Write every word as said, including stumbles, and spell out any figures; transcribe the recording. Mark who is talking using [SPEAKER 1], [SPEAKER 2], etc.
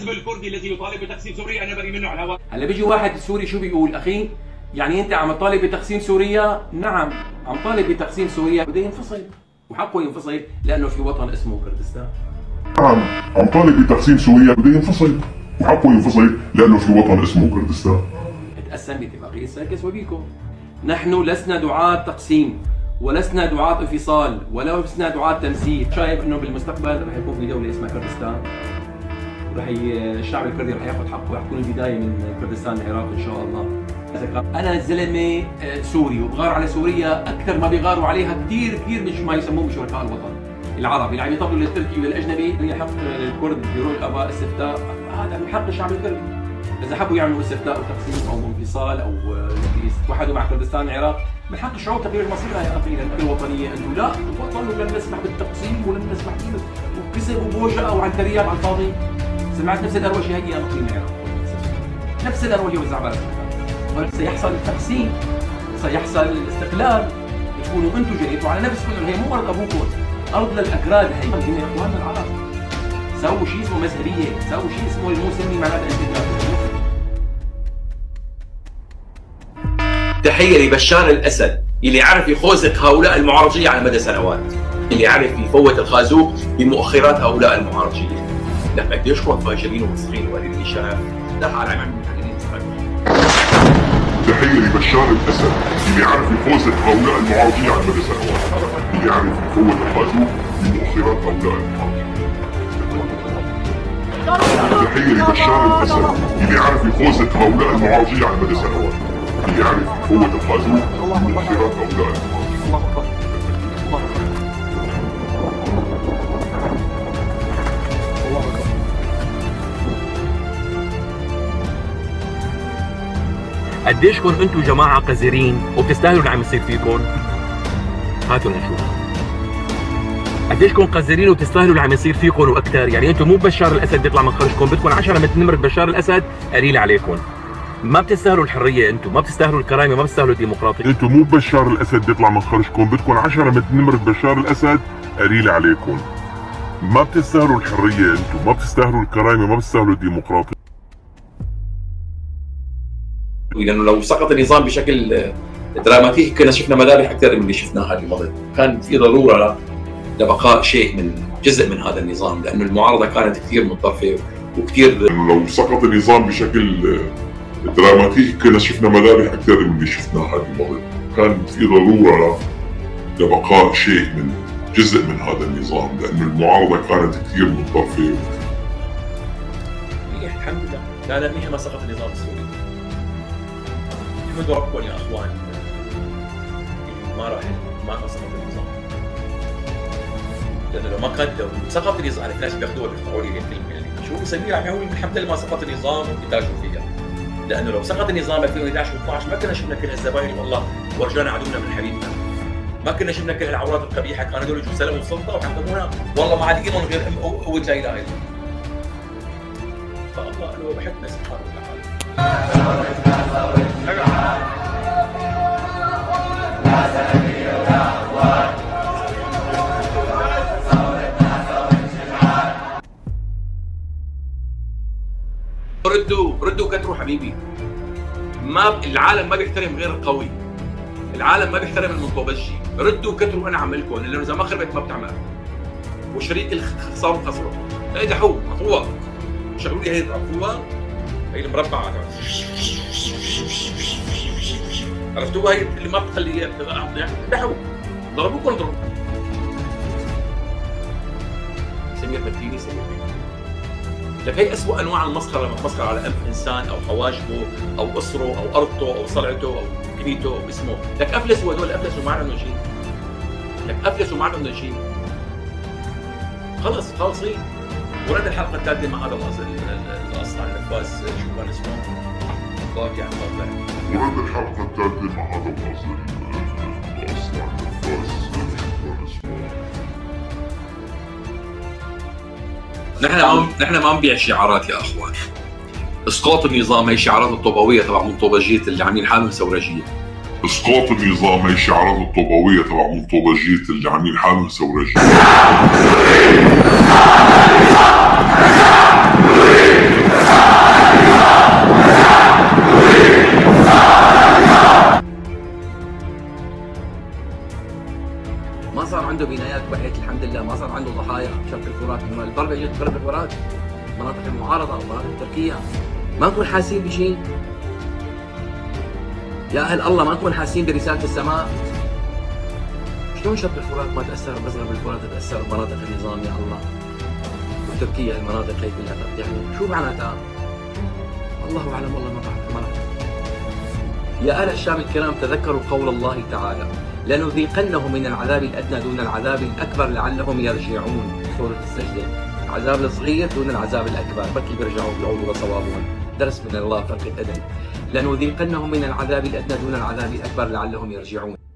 [SPEAKER 1] الحزب الكردي الذي يطالب بتقسيم سوريا انا بريء منه على الهواء.
[SPEAKER 2] هلا بيجي واحد سوري شو بيقول؟ اخي يعني انت عم تطالب بتقسيم سوريا؟ نعم عم طالب بتقسيم سوريا، بده ينفصل وحقه ينفصل لانه في وطن اسمه كردستان.
[SPEAKER 3] نعم عم طالب بتقسيم سوريا، بده ينفصل وحقه ينفصل لانه في وطن اسمه كردستان.
[SPEAKER 2] تقسم باتفاقية سايكس وبيكو. نحن لسنا دعاة تقسيم ولسنا دعاة انفصال ولا لسنا دعاة تمثيل. شايف انه بالمستقبل رح يكون في دولة اسمها كردستان، رح الشعب الكردي رح ياخذ حقه، ورح تكون البداية من كردستان العراق ان شاء الله. انا زلمة سوري وبغار على سوريا اكثر ما بيغاروا عليها كثير كثير من ما يسموهم شركاء الوطن العربي اللي عم يطبلوا للتركي وللاجنبي. يحق الكرد بيروح الاباء استفتاء، هذا من حق الشعب الكردي. اذا حبوا يعملوا استفتاء او تقسيم او انفصال او يتوحدوا مع كردستان العراق، من حق الشعوب تغيير مصيرها يا اخي. لان الوطنيه انتم لا الوطن ولن نسمح بالتقسيم ولن نسمح به، وكذب وبوجع وعنتريات على الفاضي. سمعت نفس الاروشه هي يا اقليم العراق، نفس الاروشه والزعبره. سيحصل التقسيم، سيحصل الاستقلال، تكونوا انتم جريتوا على نفسكم انه هي مو ارض ابوكم، ارض للاكراد. هي هم اخواننا العرب. سووا شيء اسمه مذهبيه، سووا شيء اسمه المسلمين معناتها انتداب.
[SPEAKER 4] تحيه لبشار الاسد اللي عرف يخوزق هؤلاء المعارضين على مدى سنوات، اللي عرف يفوت الخازوق بمؤخرات هؤلاء المعارضين. لك قديش كانوا فاجرين ومسخين وقليلين الشرف، دفع على عمل المحللين الانتخابيين.
[SPEAKER 3] تحية لبشار الأسد اللي عرف يفوزق هؤلاء المعارضين على مدى سنوات، اللي عرف يفوت الخازوق بمؤخرات هؤلاء المعارضين. تحية لبشار الأسد اللي عرف يفوزق هؤلاء المعارضين على مدى سنوات، اللي عرف يفوت الخازوق بمؤخرات هؤلاء المعارضين.
[SPEAKER 5] قديشكم انتم جماعه قذرين وبتستاهلوا اللي عم يصير فيكم؟ هاتوا نشوف. قديشكم قذرين وبتستاهلوا اللي عم يصير فيكم واكثر. يعني انتم مو بشار الاسد بيطلع من خرجكم، بدكم عشرة مثل نمره بشار الاسد قليل عليكم. ما بتستاهلوا الحريه، انتم ما بتستاهلوا الكرامه، ما بتستاهلوا الديمقراطيه.
[SPEAKER 3] انتم مو بشار الاسد بيطلع من خرجكم، بدكم عشرة مثل نمره بشار الاسد قليل عليكم. ما بتستاهلوا الحريه، انتم ما بتستاهلوا الكرامه، ما بتستاهلوا الديمقراطيه.
[SPEAKER 4] لانه لو سقط النظام بشكل دراماتيكي كنا شفنا مذابح اكثر من اللي شفناها اللي مضت. كان في ضروره لبقاء شيء من جزء من هذا النظام، لانه المعارضه كانت كثير متطرفه وكثير.
[SPEAKER 3] لو سقط النظام بشكل دراماتيكي كنا شفنا مذابح اكثر من اللي شفناها اللي مضت. كان في ضروره لبقاء شيء من جزء من هذا النظام، لانه المعارضه كانت كثير متطرفه.
[SPEAKER 4] الحمد لله، لا لا منيح ما سقط النظام السوري. احمدوا ربكم يا اخوان ما راح ما سقط النظام، لانه لو ما كان لو سقط النظام في ناس بياخذوها بيفتحوا لي الكلمه شو سمير عم يقول الحمد لله ما سقط النظام وانتاجوا فيها، لانه لو سقط النظام ألفين وإحدى عشر و اثني عشر ما كنا شفنا كل هالزباين والله ورجعنا عدونا من حبيبنا، ما كنا شفنا كل العورات القبيحه. كانوا هذول يجوا سلموا السلطه وحكمونا والله ما عاد ايمن غير قوه لا اله الا الله. فالله له بحكمه سبحانه وتعالى. ردوا ردوا كتروا حبيبي. ما العالم ما بيحترم غير القوي، العالم ما بيحترم المنطبجي. ردوا كتروا انا عملكم، لانه اذا ما خربت ما بتعمل. وشريك الخصام خسروا. هي دحوه عفوه شغلوا لي هي عفوه هي المربعه عرفتوها، هي اللي ما بتخلي يعني دحوه ضربوكم ضربوا. سمير مديني سمير لك هي اسوء انواع المسخره، لما تمسخر على انف انسان او حواجبه او اسره او ارضه او صلعته او كنيته او اسمه. لك افلسوا هدول، افلسوا ما عندهم شيء. لك افلسوا ما عندهم شيء. خلص خالصين. ورد الحلقه الثالثه مع هذا الاصل عن النفاس شو كان اسمه؟ ضاق يعني ضاق.
[SPEAKER 3] ورد الحلقه الثالثه مع هذا الاصل الاصل عن النفاس شو كان اسمه؟
[SPEAKER 4] نحن ما نحن ما نبيع شعارات يا اخوان. اسقاط النظام هي شعارات الطوبويه تبع منطوبجيه اللي عاملين حالهم ثورجيه.
[SPEAKER 3] اسقاط النظام هي شعارات الطوبويه تبع منطوبجيه اللي عاملين حالهم ثورجيه.
[SPEAKER 2] ضايع شرق الفرات، الضربه اجت بغرب الفرات، مناطق المعارضه ومناطق تركيا، ما نكون حاسين بشيء؟ يا اهل الله ما نكون حاسين برساله السماء؟ شلون شرق الفرات ما تاثر بس غرب الفرات تاثر بمناطق النظام يا الله؟ وتركيا المناطق هي كلها يعني شو معناتها؟ الله اعلم والله ما بعرف ما بعرف. يا اهل الشام الكرام تذكروا قول الله تعالى: لنذيقنهم من العذاب الادنى دون العذاب الاكبر لعلهم يرجعون. سوره السجده، العذاب الصغير دون العذاب الاكبر، بركي بيرجعوا بيعودوا لصوابهم. درس من الله فرقة أدم. لنذيقنهم من العذاب الادنى دون العذاب الاكبر لعلهم يرجعون.